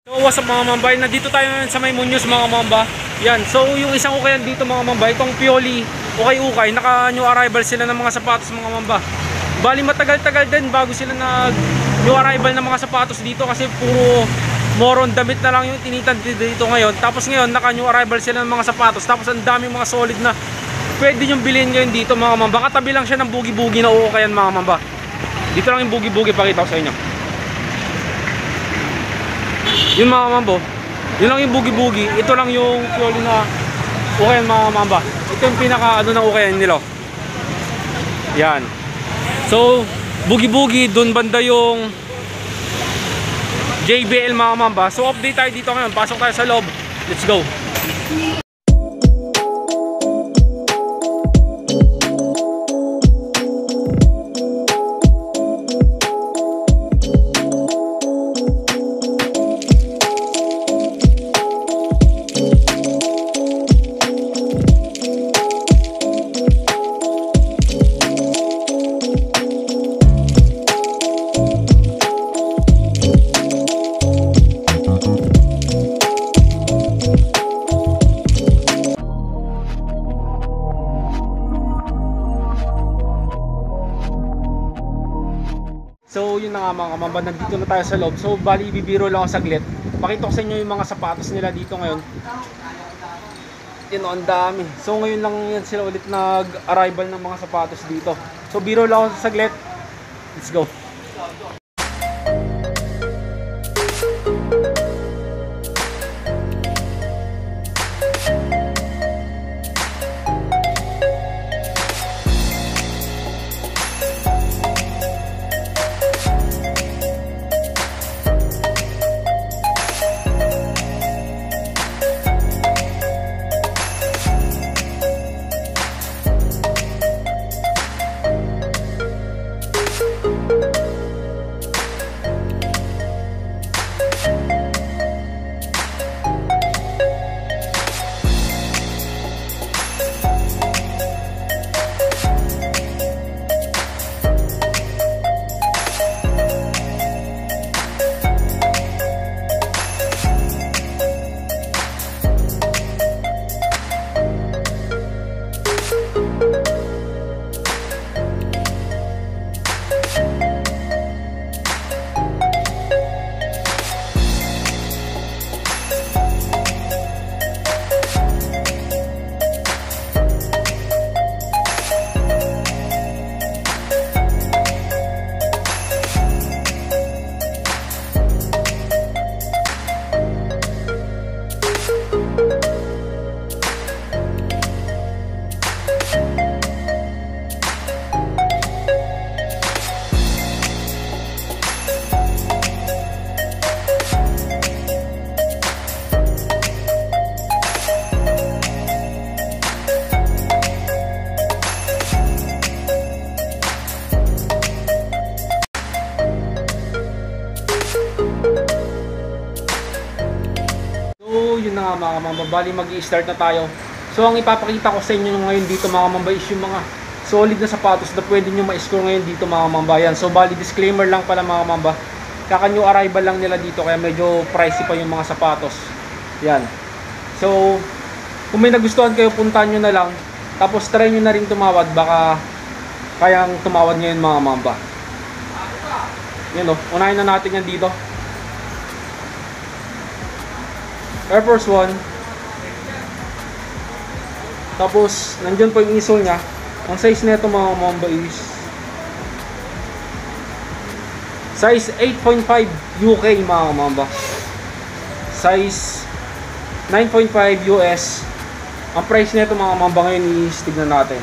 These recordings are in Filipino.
So what's up mga mambay, nandito tayo ngayon sa may Muñoz mga mamba. Yan, so yung isang ukayan dito mga mamba, itong Pioli ukay-ukay, naka new arrival sila ng mga sapatos mga mamba. Bali matagal-tagal din bago sila nag new arrival ng mga sapatos dito kasi puro moron damit na lang yung tinitan dito ngayon. Tapos ngayon naka new arrival sila ng mga sapatos, tapos ang daming mga solid na pwede nyo bilhin ngayon dito mga mamba. Katabi lang siya ng bugi-bugi na uukayan mga mamba. Dito lang yung bugi-bugi, pakita ko sa inyo. Yung mga mambo, yun lang yung bugi-bugi. Ito lang yung Pioli na ukayan mga mamba. Ito yung pinaka ano ng ukayan nila. Yan. So, bugi-bugi, dun banda yung JBL mga mamba. So, update tayo dito ngayon. Pasok tayo sa loob. Let's go. So yun na nga mga kamamba, nandito na tayo sa loob. So bali bibiro lang ako saglit. Pakita ko sa inyo yung mga sapatos nila dito ngayon. Yun o, ang dami. So ngayon lang yan sila ulit nag-arrival ng mga sapatos dito. So biro lang ako saglit. Let's go. Yun na nga mga mamba, bali mag-i-start na tayo. So ang ipapakita ko sa inyo ngayon dito mga mamba is yung mga solid na sapatos na pwede nyo ma-score ngayon dito mga mamba. Yan. So bali disclaimer lang pala mga mamba, kaka new arrival lang nila dito kaya medyo pricey pa yung mga sapatos. Yan. So kung may nagustuhan kayo, puntahan nyo na lang. Tapos try nyo na rin tumawad, baka kayang tumawad ngayon mga mamba. Yan o, unahin na natin yan dito. Air Force 1. Tapos nandiyan po yung insole nya. Ang size nito mga mamba is size 8.5 UK mga mamba. Size 9.5 US. Ang price nito mga mamba ngayon is, tignan natin,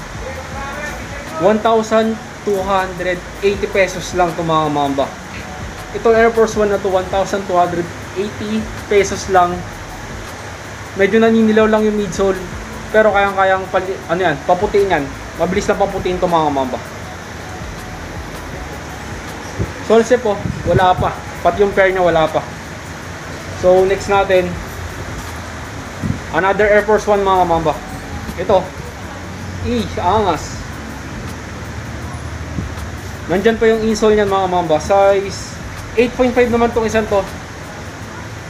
1,280 pesos lang to mga mamba. Itong Air Force 1 na to 1,280 pesos lang. Medyo naninilaw lang yung midsole, pero kayang-kayang ano yan, paputiin yan. Mabilis na paputiin to mga mamba. Solse po, wala pa. Pati yung pair nya wala pa. So next natin, another Air Force 1 mga mamba. Ito, angas. Nandyan pa yung insole niyan mga mamba. Size 8.5 naman tong isang to.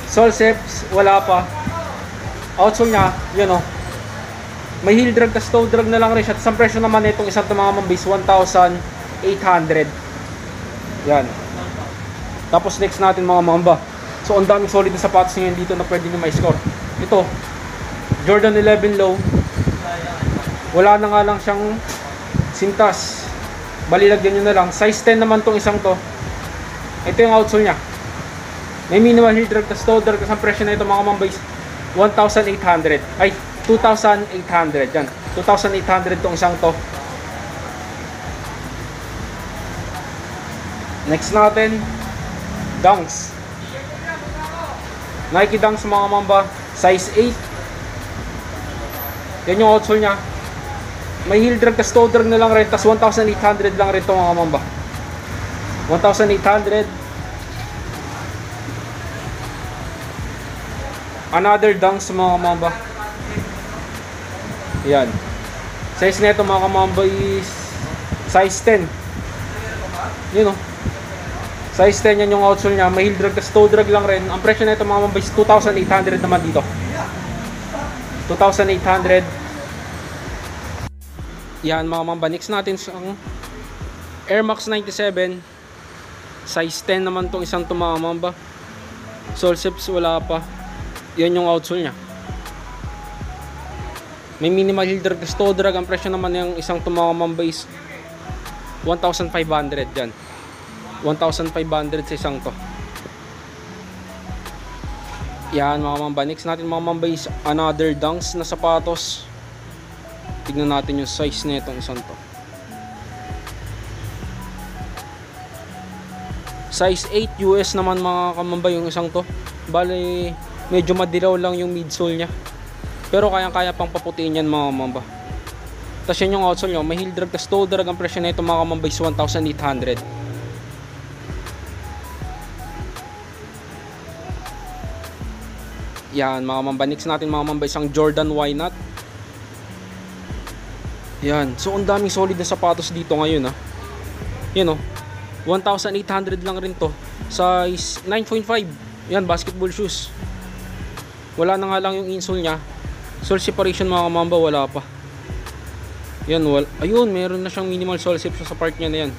Sole steps, wala pa. Outsole niya, yun o. May heel drag, tas toe drag na lang rin siya. Tas ang presyo naman itong isang to mga mambay is 1,800. Yan. Tapos next natin mga mamba. So ang daming solid na sapatos ngayon dito na pwede nyo ma-score. Ito, Jordan 11 low. Wala na nga lang siyang sintas. Balilagyan nyo na lang. Size 10 naman tong isang to. Ito yung outsole nya. May minimal heel drag, tas toe drag. Tas ang presyo na ito mga mamba is 1,800. Ay, 2,800. Yan. 2,800 tong isang to. Next natin, Dunks. Nike Dunks mga mamba, size 8. Yan yung outsole nya. May heel drag, tas toe drag na lang rin. Tas 1,800 lang rin ito mga mamba. 1,800. Another Dunks mga mamba. Yan. Size nito mga mamba is size 10. Yun o. Size 10 yan yung outsole nya. May heel drag, tas toe drag lang rin. Ang presyo nito mga mamba is 2,800 naman dito. 2,800. Yan mga mamba. Next natin ang Air Max 97. Size 10 naman tong isang to mga mamba. Sole steps wala pa. Yan yung outsole nya. May minimal heel drag, tas toe drag. Ang presyo naman yung isang to mga mamba is 1,500 yan. 1,500 sa isang to. Yan mga mamba. Next natin mga mamba is another Dunks na sapatos. Tignan natin yung size na itong isang to. Size 8 US naman mga kamamba yung isang to. Bale, medyo madilaw lang yung midsole nya. Pero kayang-kaya pang paputiin yan mga mamba. Tapos yan yung outsole nyo. May heel drag, tas toe drag. Ang presyo na ito mga kamamba is 1,800. Yan mga mamba. Next natin mga mamba isang Jordan Why Not. Yan. So ang daming solid na sapatos dito ngayon ha. Yan o. 1,800 lang rin to. Size 9.5. Yan, basketball shoes. Wala na nga lang yung insole nya. Sole separation mga mamba, wala pa. Yan, ayun, meron na siyang minimal sole separation sa part nya na yan.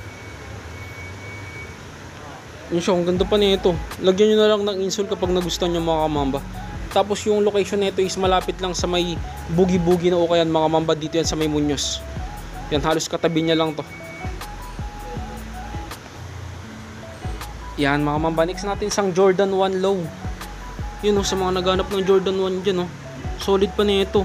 Yun siya, ang ganda pa nito. Lagyan nyo na lang ng insole kapag nagustuhan nyo mga mamba. Tapos yung location nito is malapit lang sa may bugi-bugi na ukayan mga mamba, dito yan sa may Muñoz. Yan, halos katabi niya lang to. Yan mga mamba. Next natin isang Jordan 1 low. Yun o, sa mga naghanap ng Jordan 1 dyan o. Solid pa nito.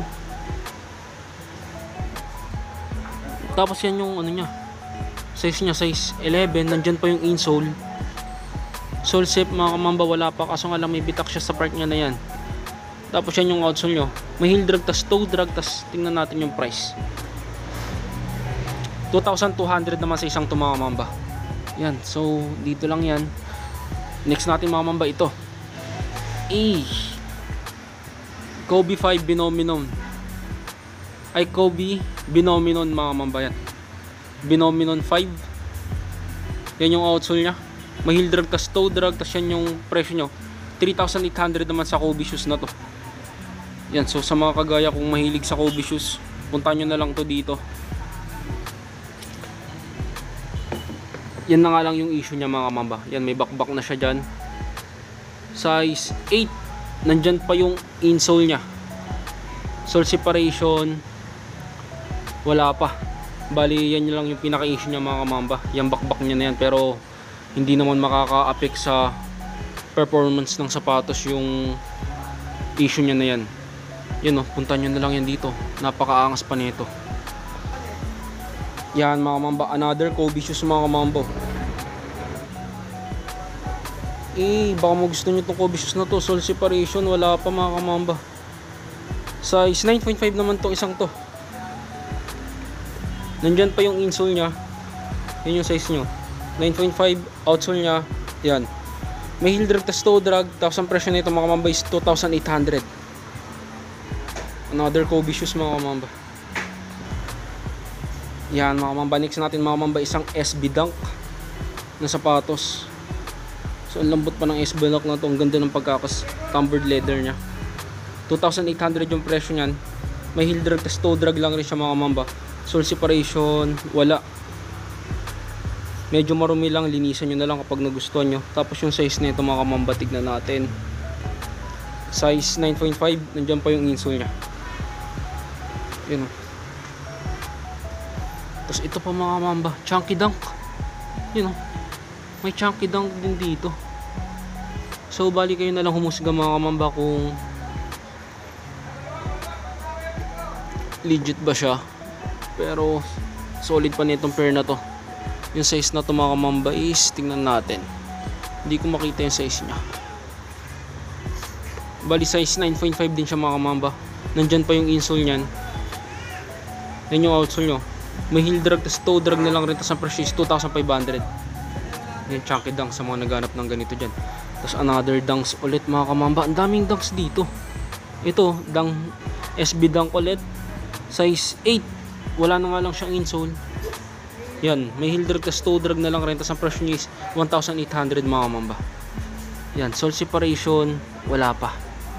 Tapos yan yung ano nya, size nya, size 11. Nandyan pa yung insole. Sole shape mga mamba wala pa, kaso nga lang may bitak siya sa part nya na yan. Tapos yan yung outsole nyo. May heel drag, tas toe drag, tas tingnan natin yung price. 2,200 naman sa isang to mga mamba. Yan, so dito lang yan. Next natin mga mamba ito. Kobe 5 Binominon. Ay, Kobe Binominon mga mamba yan. Binominon 5. Yan yung outsole nya. May heel drag, tas toe drag, tas yan yung presyo nyo. 3,800 naman sa Kobe shoes na to. Yan, so sa mga kagaya kung mahilig sa Kobe shoes, punta nyo na lang to dito. Yan na nga lang yung issue nya mga mamba. Yan, may bakbak na siya dyan. Size 8. Nandyan pa yung insole nya. Sole separation wala pa. Bali yan lang yung pinaka issue nya mga mamba. Yan bakbak nya na yan, pero hindi naman makaka-affect sa performance ng sapatos yung issue nya na yan. Yan o, punta nyo na lang yan dito. Napakaangas pa nito. Yan mga mamba, another Kobe shoes mga mamba. Baka mo gusto nyo itong Kobe shoes na to. Sole separation wala pa mga mamba. Size 9.5 naman to isang to. Nandyan pa yung insole nya. Yan yung size nyo. 9.5 outsole nya. Yan. May heel drag, tas toe drag. Tapos ang presyo nito mga mamba is 2,800. Another Kobe shoes mga mamba. Yan mga mamba. Next natin mga mamba isang SB Dunk na sapatos. So ang lambot pa ng SB lock na to, ang ganda ng pagkakas-tambered leather nya. 2,800 yung presyo niyan. May heel drag, tas toe drag lang rin siya mga mamba. Sole separation, wala. Medyo marumi lang, linisan nyo na lang kapag nagustuhan nyo. Tapos yung size nito mga mamba, tignan natin. Size 9.5, nandiyan pa yung insole nya. Yun o. Tapos ito pa mga mamba, chunky dunk. Yun o. May chunky dunk din dito. So bali kayo na lang humusga mga mamba kung legit ba siya. Pero solid pa nitong pair na to. Yung size na to mga mamba is, tingnan natin. Hindi ko makita yung size nya. Bali size 9.5 din siya mga mamba. Nandyan pa yung insole nyan. Yan yung outsole nyo. May heel drag, tas toe drag na lang rin. Tas ang presyo is 2,500. Yan, chunky dunks sa mga naghanap ng ganito dyan. Tas another dunks ulit mga kamamba. Ang daming dunks dito. Ito, dunk SB dunk ulit. Size 8. Wala na nga lang siyang insole. Yan, may heel drag, tas toe drag na lang rin. Tas ang presyo is 1,800 mga kamamba. Yan, sole separation, wala pa.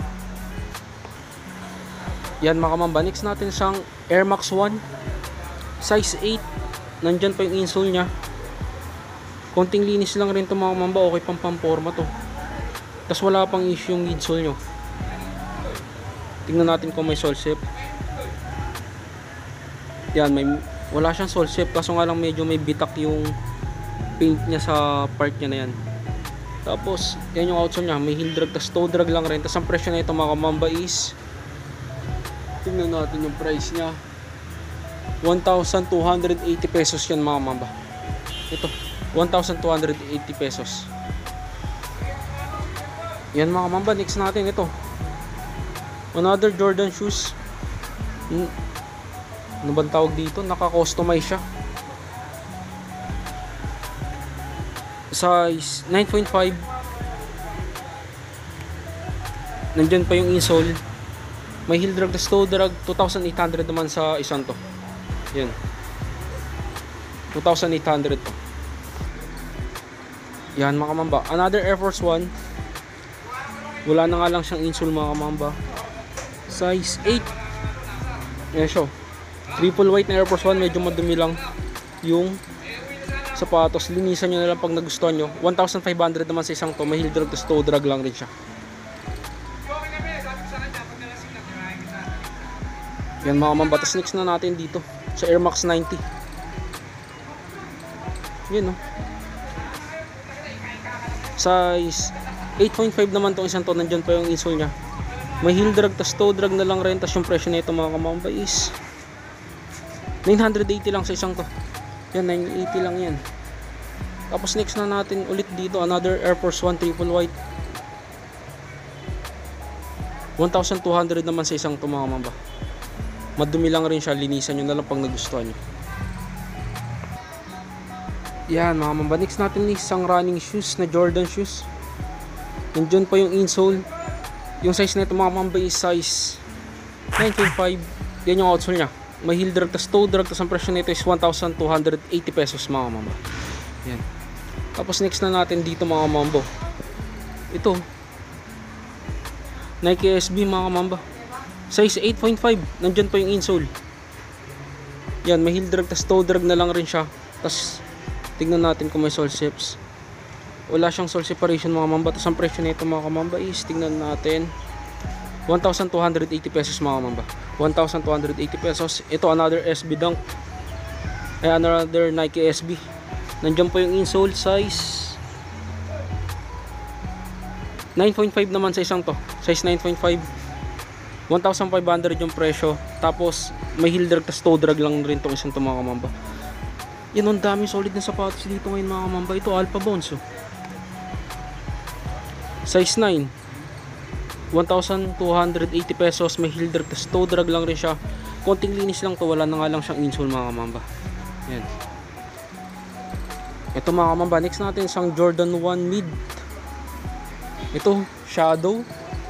Yan mga kamamba. Next natin siyang Air Max 1. Size 8. Nandyan pa yung insole nya. Konting linis lang rin to mga kamamba. Okay pang pamporma to. Tas wala pang issue yung insole nyo. Tingnan natin kung may sole sep. Yan, wala siyang sole sep. Kaso nga lang medyo may bitak yung paint niya sa part niya na yan. Tapos yan yung outsole nya. May heel drag, tas toe drag lang rin. Tas ang presyo na ito mga kamamba is, tingnan natin yung price nya, 1,280 pesos yan mga mamba. Ito, 1,280 pesos. Yan mga mamba. Next natin ito, another Jordan shoes. Ano bang tawag dito? Naka-customize siya. Size 9.5. Nandyan pa yung insole. May heel drag, tas toe drag. 2,800 naman sa isang to. Yan, 2,800 to. Yan mga kamamba. Another Air Force 1. Wala na nga lang siyang insole mga kamamba. Size 8. Yan siya. Triple white na Air Force 1. Medyo madumi lang yung sapatos. Linisan nyo na lang pag nagustuhan nyo. 1,500 naman sa isang to. May heel drag, tas toe drag lang rin siya. Yan mga kamamba. Tas next na natin dito sa Air Max 90. Yun, no? Size 8.5 naman itong isang to. Nandyan pa yung insole nya. May heel drag, tas toe drag na lang rin. Tas yung presyo na ito mga kamamba is 980 lang sa isang to. Yan, 980 lang yan. Tapos next na natin ulit dito, another Air Force 1 triple white. 1,200 naman sa isang to mga kamamba. Madumi lang rin siya, linisan nyo na lang pag nagustuhan nyo. Yan mga mamba. Next natin isang running shoes na Jordan shoes. Nandiyan pa yung insole. Yung size na ito mga mamba is size 9.5. Yan yung outsole nya. May heel drag, tas toe drag, tas ang presyo nito is 1,280 pesos mga mamba. Yan. Tapos next na natin dito mga mambo. Ito, Nike SB mga mamba. Size 8.5. Nandyan pa yung insole. Yan, may heel drag, tas toe drag na lang rin siya. Tas tignan natin kung may sole seps. Wala siyang sole separation mga mamba. Tas ang presyo nito mga mamba is, tignan natin, 1,280 pesos mga mamba. 1,280 pesos. Ito another SB dunk. Ay, another Nike SB. Nandiyan po yung insole, size 9.5 naman sa isang to. Size 9.5. 1,500 yung presyo. Tapos may heel drag, tas toe drag lang rin tong isang to mga kamamba. Yan, ang dami solid na sapatos dito ngayon mga kamamba. Ito Alpha Bones, oh. Size 9, 1,280 pesos. May heel drag, tas toe drag lang rin siya. Konting linis lang to. Wala na nga lang siyang insole mga kamamba. Yan. Ito mga kamamba. Next natin isang Jordan 1 mid. Ito Shadow.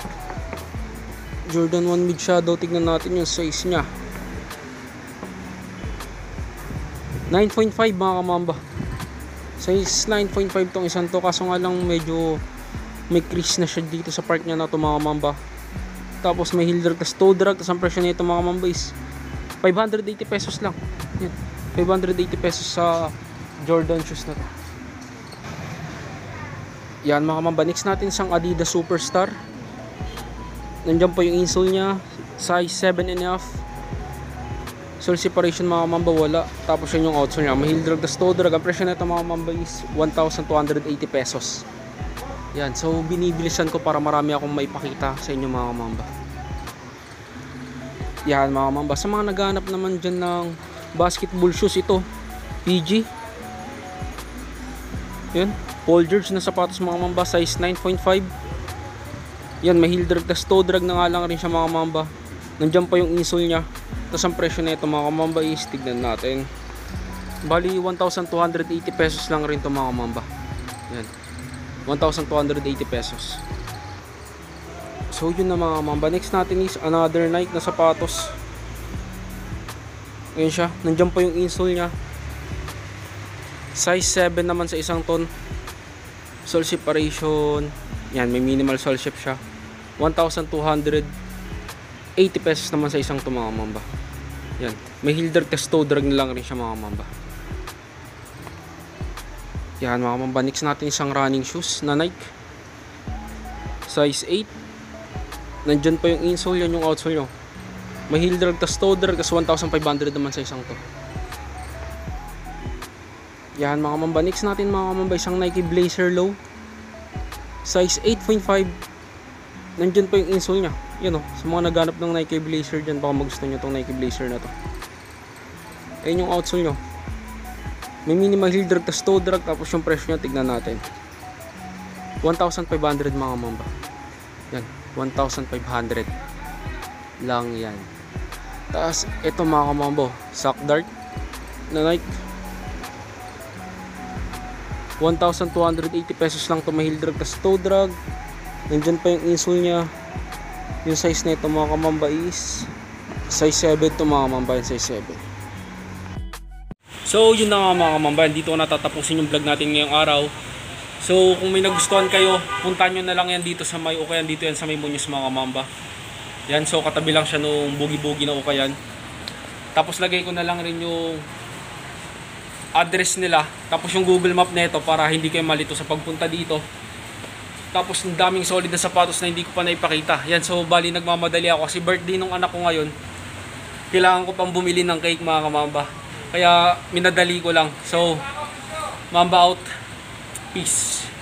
Jordan 1 mid Shadow. Tignan natin yung size nya. 9.5 mga kamamba. Size 9.5 tong isang to, kaso nga lang medyo may crease na siya dito sa part niya na to mga mamba. Tapos may heel drag, tas toe drag, tas ang presyo nito mga mamba is 580 pesos lang. Yan, 580 pesos sa Jordan shoes na to. Yan mga mamba, next natin isang Adidas Superstar. Nandiyan po yung insole niya, size 7.5. Sole separation mga mamba, wala. Tapos yun yung outsole niya, may heel drag, tas toe drag. Ang presyo nito mga mamba is 1,280 pesos. Yan, so binibilisan ko para marami akong maipakita sa inyo mga mamba. Yan mga mamba, sa mga naghahanap naman dyan ng basketball shoes, ito PG. Yan, Paul George na sapatos mga mamba, size 9.5. Yan, may heel drag, tas toe drag na nga lang rin siya mga mamba. Nandiyan pa yung insole niya. Tapos ang presyo na ito mga mamba is, tignan natin, bali 1,280 pesos lang rin to mga mamba. Yan, 1,280 pesos. So yun na mga mamba. Next natin is another Nike na sapatos. Ayan siya, nandiyan pa yung insole niya, size 7 naman sa isang ton. Sole separation, yan, may minimal sole shape siya. 1,280 pesos naman sa isang to mga mamba. Yan, may heel drag, tas toe drag na lang rin siya mga mamba. Yan mga mamba, next natin isang running shoes na Nike, size 8. Nandyan pa yung insole, yan yung outsole nyo. May heel drag, tas toe drag, tas 1,500 naman sa isang to. Yan mga mamba, next natin mga mamba, isang Nike Blazer Low, size 8.5. Nandyan pa yung insole nya. Yan o, sa mga naghanap ng Nike Blazer dyan, baka magusto nyo tong Nike Blazer na to. Ayan yung outsole nyo, may minimal heel drag, tas toe drag. Tapos yung presyo nya, tignan natin, 1,500 mga mamba. Yan, 1,500 lang yan. Tapos ito mga kamambo, Sock Dart na Nike, 1,280 pesos lang to, may heel drag, tas toe drag. Nandyan pa yung insole nya. Yung size na ito mga kamamba is size 7 to mga kamamba, yung size 7. So yun na nga mga kamamba, dito ko natatapusin yung vlog natin ngayong araw. So kung may nagustuhan kayo, puntahan nyo na lang yan dito sa may Ukayan. Dito yan sa may Muñoz mga kamamba. Yan, so katabi lang siya nung bugi-bugi na Ukayan. Tapos lagay ko na lang rin yung address nila, tapos yung Google Map nito para hindi kayo malito sa pagpunta dito. Tapos ang daming solid na sapatos na hindi ko pa naipakita. Yan, so bali nagmamadali ako kasi birthday nung anak ko ngayon. Kailangan ko pang bumili ng cake mga kamamba, kaya minadali ko lang. So Mamba out, peace.